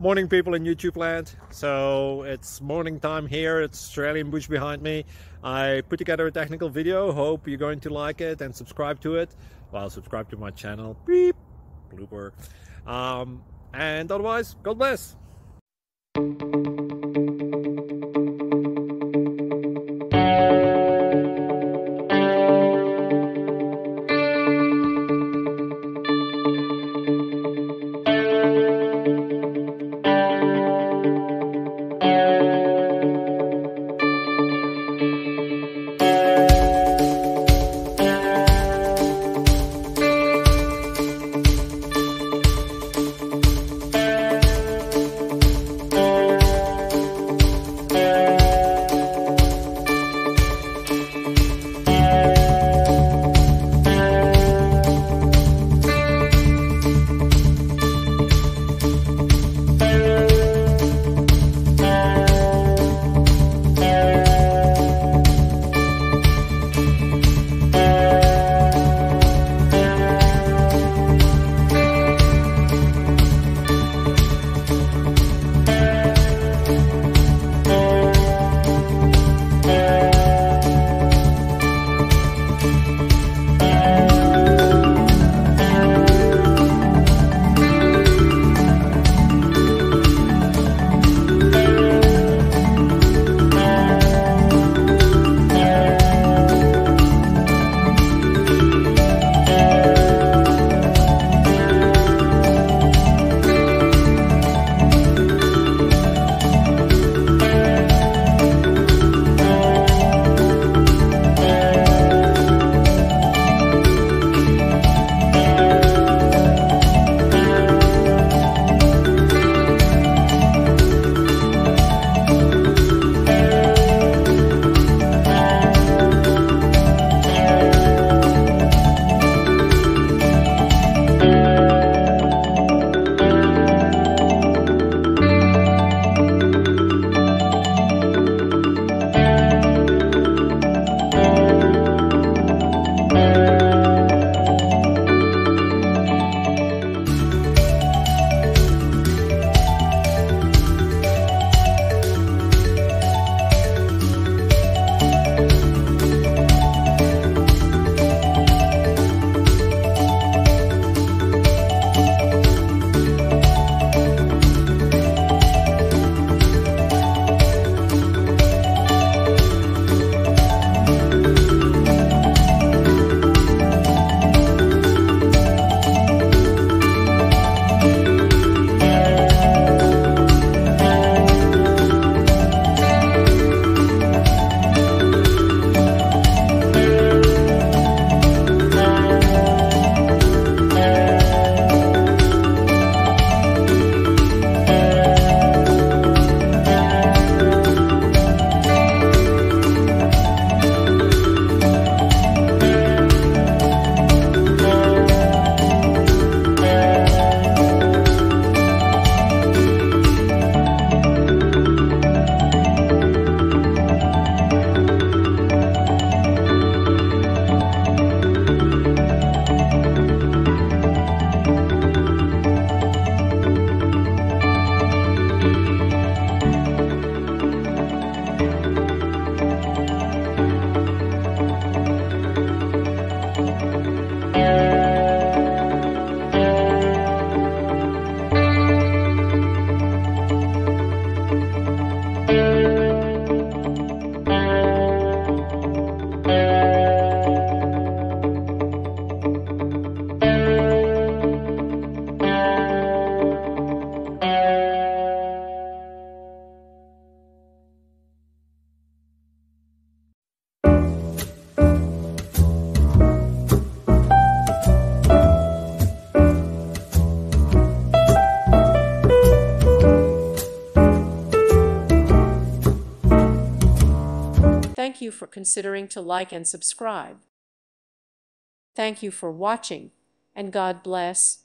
Morning, people in YouTube land. So it's morning time here. It's Australian bush behind me. I put together a technical video. Hope you're going to like it and subscribe to it. Well, subscribe to my channel. Beep. Blooper. And otherwise, God bless. Thank you for considering to like and subscribe. Thank you for watching, and God bless.